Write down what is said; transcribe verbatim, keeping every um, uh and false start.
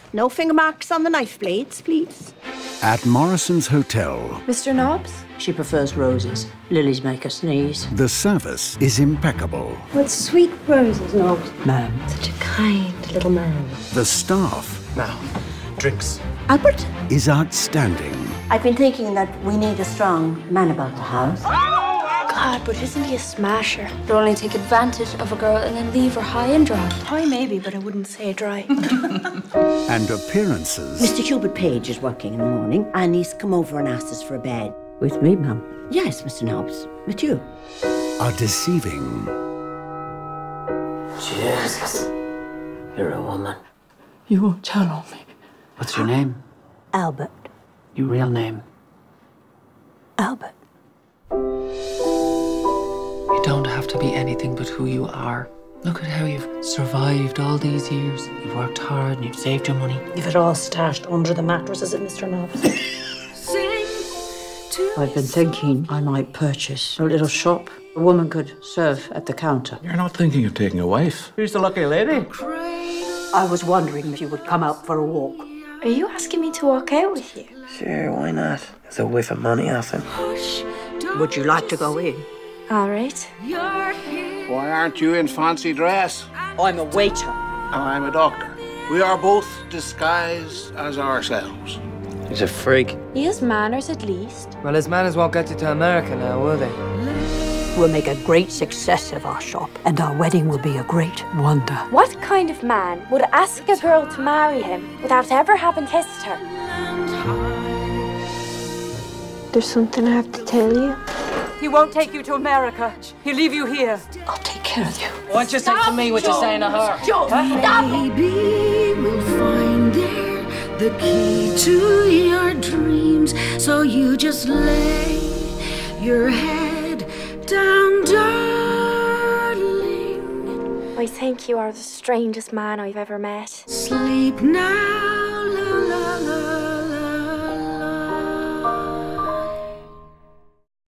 No finger marks on the knife blades, please. At Morrison's Hotel, Mister Nobbs? She prefers roses. Lilies make her sneeze. the service is impeccable. With sweet roses, Nobbs. Ma'am. Such a kind little man. The staff Now, drinks. Albert? is outstanding. I've been thinking that we need a strong man about the house. God, but isn't he a smasher? He'll only take advantage of a girl and then leave her high and dry. High maybe, but I wouldn't say dry. And appearances Mister Hubert Page is working in the morning, and he's come over and asked us for a bed. With me, ma'am. Yes, Mister Nobbs, with you. are deceiving. Jesus. You're a woman. You won't tell on me. What's your name? Albert. Your real name? Albert. You don't have to be anything but who you are. Look at how you've survived all these years. You've worked hard and you've saved your money. You've it all stashed under the mattress, is it, Mister Nobbs? I've been thinking I might purchase a little shop. A woman could serve at the counter. You're not thinking of taking a wife? Who's the lucky lady? I was wondering if you would come out for a walk. Are you asking me to walk out with you? Sure, why not? There's a whiff of money off him. Would you like to go in? All right. Why aren't you in fancy dress? I'm a waiter. And I'm a doctor. We are both disguised as ourselves. He's a freak. He has manners at least. Well, his manners won't get you to America now, will they? We'll make a great success of our shop, and our wedding will be a great wonder. What kind of man would ask a girl to marry him without ever having kissed her? There's something I have to tell you. He won't take you to America. He'll leave you here. I'll take care of you. Why don't you say to me what you're saying to her? Maybe we'll find there the key to your dreams. So you just lay your head down, darling. I think you are the strangest man I've ever met. Sleep now.